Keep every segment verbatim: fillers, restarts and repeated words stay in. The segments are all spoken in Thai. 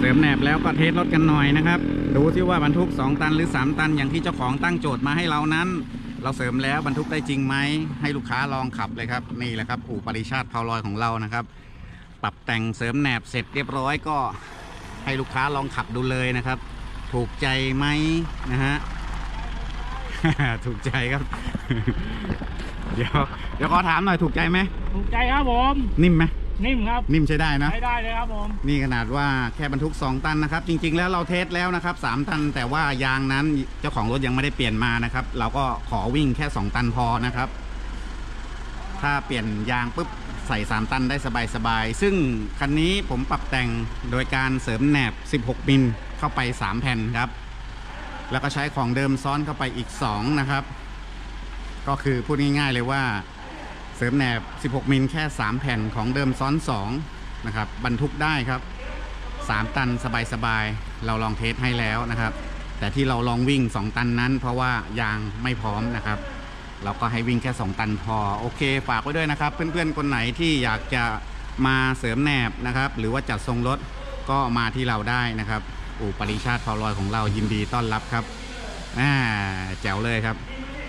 เสริมแหนบแล้วก็เทสรถกันหน่อยนะครับดูซิว่าบรรทุกสองตันหรือสามตันอย่างที่เจ้าของตั้งโจทย์มาให้เรานั้นเราเสริมแล้วบรรทุกได้จริงไหมให้ลูกค้าลองขับเลยครับนี่แหละครับอู่ปริชาติเผาลอยของเรานะครับปรับแต่งเสริมแหนบเสร็จเรียบร้อยก็ให้ลูกค้าลองขับดูเลยนะครับถูกใจไหมนะฮะ ถูกใจครับ เดี๋ยวเดี๋ยวขอถามหน่อยถูกใจไหมถูกใจครับผมนิ่มไหมนิ่มครับนิ่มใช้ได้นะใช้ได้เลยครับผมนี่ขนาดว่าแค่บรรทุกสองตันนะครับจริงๆแล้วเราเทสแล้วนะครับสามตันแต่ว่ายางนั้นเจ้าของรถยังไม่ได้เปลี่ยนมานะครับเราก็ขอวิ่งแค่สองตันพอนะครับถ้าเปลี่ยนยางปุ๊บใส่สามตันได้สบายๆซึ่งคันนี้ผมปรับแต่งโดยการเสริมแหนบสิบหกมิลเข้าไปสามแผ่นครับแล้วก็ใช้ของเดิมซ้อนเข้าไปอีกสองนะครับก็คือพูดง่ายๆเลยว่าเสริมแหนบสิบหกมิลแค่สามแผ่นของเดิมซ้อนสองนะครับบรรทุกได้ครับสามตันสบายๆเราลองเทสให้แล้วนะครับแต่ที่เราลองวิ่งสองตันนั้นเพราะว่ายางไม่พร้อมนะครับเราก็ให้วิ่งแค่สองตันพอโอเคฝากไว้ด้วยนะครับเพื่อนๆคนไหนที่อยากจะมาเสริมแหนบนะครับหรือว่าจัดทรงรถก็มาที่เราได้นะครับอู่ปริชาติเผาลอยของเรายินดีต้อนรับครับอ่าแจ๋วเลยครับ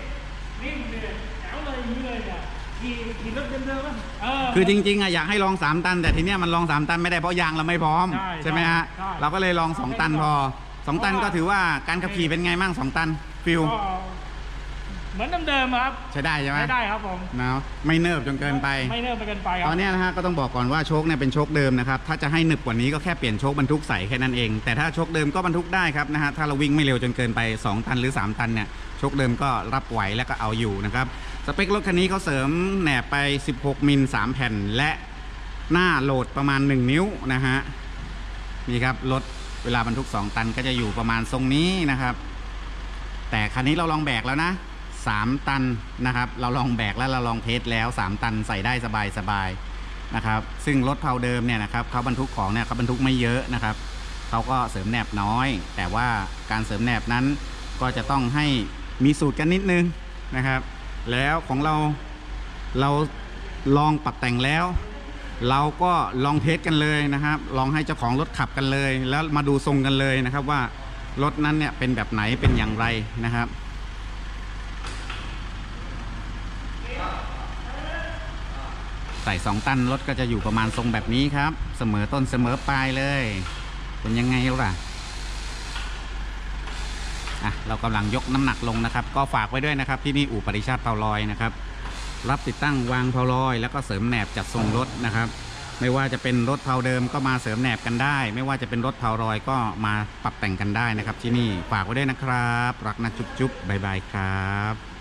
คือจริงๆอะอยากให้ลองสามตันแต่ทีเนี้ยมันลองสามตันไม่ได้เพราะยางเราไม่พร้อมใช่ไหมฮะเราก็เลยลองสองตันพอสองตันก็ถือว่าการขับขี่เป็นไงบ้างสองตันฟิลเหมือนเดิมๆครับใช้ได้ใช่ไหมใช้ได้ครับผมนะไม่เนิบจนเกินไปไม่เนิบไปเกินไปครับตอนนี้นะฮะก็ต้องบอกก่อนว่าโชคเนี่ยเป็นโชคเดิมนะครับถ้าจะให้หนึบกว่านี้ก็แค่เปลี่ยนโชคบรรทุกใส่แค่นั้นเองแต่ถ้าโชคเดิมก็บรรทุกได้ครับนะฮะถ้าเราวิ่งไม่เร็วจนเกินไปสองตันหรือสามตันเนี่ยโชคเดิมก็รับไหวและก็เอาอยู่นะครับสเปครถคันนี้เขาเสริมแหนบไปสิบหกมิลสามแผ่นและหน้าโหลดประมาณหนึ่งนิ้วนะฮะนี่ครับรถเวลาบรรทุกสองตันก็จะอยู่ประมาณทรงนี้นะครับแต่คันนี้เราลองแบกแล้วนะสามตันนะครับเราลองแบกแล้วเราลองเทสแล้วสามตันใส่ได้สบายๆนะครับซึ่งรถเผาเดิมเนี่ยนะครับเขาบรรทุกของเนี่ยเขาบรรทุกไม่เยอะนะครับเขาก็เสริมแหนบน้อยแต่ว่าการเสริมแหนบนั้นก็จะต้องให้มีสูตรกันนิดนึงนะครับแล้วของเราเราลองปรับแต่งแล้วเราก็ลองเทสกันเลยนะครับลองให้เจ้าของรถขับกันเลยแล้วมาดูทรงกันเลยนะครับว่ารถนั้นเนี่ยเป็นแบบไหนเป็นอย่างไรนะครับใส่สองตันรถก็จะอยู่ประมาณทรงแบบนี้ครับเสมอต้นเสมอปลายเลยเป็นยังไงล่ะอ่ะเรากำลังยกน้ำหนักลงนะครับก็ฝากไว้ด้วยนะครับที่นี่อู่ปริชาติเผาลอยนะครับรับติดตั้งวางเผาลอยแล้วก็เสริมแหนบจัดทรงรถนะครับไม่ว่าจะเป็นรถเผาเดิมก็มาเสริมแหนบกันได้ไม่ว่าจะเป็นรถเผาลอยก็มาปรับแต่งกันได้นะครับที่นี่ฝากไว้ด้วยนะครับรักนะจุ๊บจุ๊บบายบายครับ